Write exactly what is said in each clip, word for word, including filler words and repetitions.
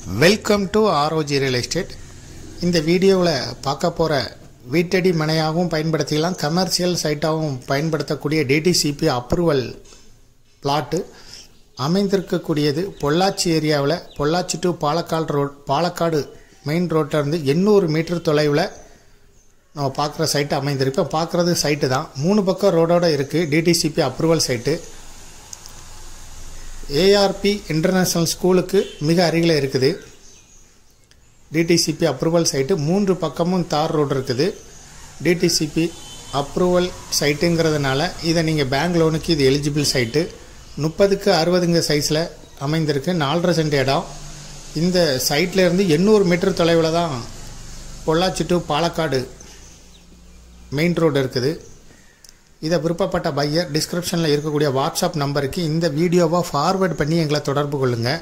Welcome to ROG real estate. இந்த வீடியோவில் பார்க்க போகிற வீட்டடி மனையாகவும் பயன்படுத்திக்கலாம், கமர்ஷியல் சைட்டாகவும் பயன்படுத்தக்கூடிய டிடிசிபி அப்ரூவல் பிளாட்டு அமைந்திருக்கக்கூடியது பொள்ளாச்சி ஏரியாவில். Pollachi to Palakkad road, Palakkad main ரோட்டிலேருந்து எண்ணூறு மீட்டர் தொலைவில் நம்ம பார்க்குற சைட்டு அமைந்திருக்கு. பார்க்குறது சைட்டு தான், மூணு பக்கம் ரோடோடு இருக்குது. DTCP approval site ARP international ஸ்கூலுக்கு மிக அருகில் இருக்குது. டிடிசிபி அப்ரூவல் சைட்டு, மூன்று பக்கமும் தார் ரோடு இருக்குது. டிடிசிபி அப்ரூவல் சைட்டுங்கிறதுனால இதை நீங்கள் பேங்க் லோனுக்கு இது எலிஜிபிள் சைட்டு. முப்பதுக்கு அறுபதுங்க சைஸில் அமைந்திருக்கு. நாலரை சென்ட் இடம். இந்த சைட்லேருந்து எண்ணூறு மீட்டர் தொலைவில் தான் Pollachi to Palakkad main road இருக்குது. இதை விருப்பப்பட்ட பையர் டிஸ்கிரிப்ஷனில் இருக்கக்கூடிய வாட்ஸ்அப் நம்பருக்கு இந்த வீடியோவை ஃபார்வேர்ட் பண்ணி எங்களை தொடர்பு கொள்ளுங்கள்.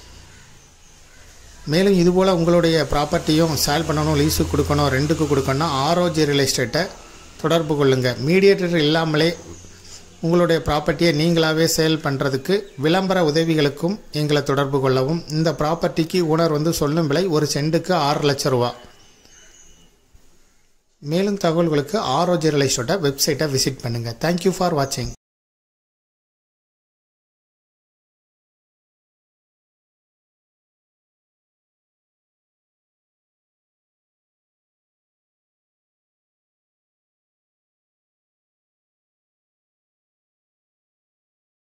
மேலும் இதுபோல் உங்களுடைய ப்ராப்பர்ட்டியும் சேல் பண்ணணும், லீஸுக்கு கொடுக்கணும், ரெண்டுக்கு கொடுக்கணும், ஆர்ஓஜி ரியல் எஸ்டேட்டை தொடர்பு கொள்ளுங்கள். மீடியேட்டர் இல்லாமலே உங்களுடைய ப்ராப்பர்ட்டியை நீங்களாகவே சேல் பண்ணுறதுக்கு விளம்பர உதவிகளுக்கும் எங்களை தொடர்பு கொள்ளவும். இந்த ப்ராப்பர்ட்டிக்கு ஓனர் வந்து சொல்லும் விலை ஒரு சென்ட்டுக்கு ஆறு லட்சம் ரூபா. மேலும் தகவல்களுக்கு ஆர்ஓஜி ரியல் எஸ்டேட்டை வெப்சைட்டை விசிட் பண்ணுங்கள். தேங்க்யூ ஃபார் வாட்சிங்.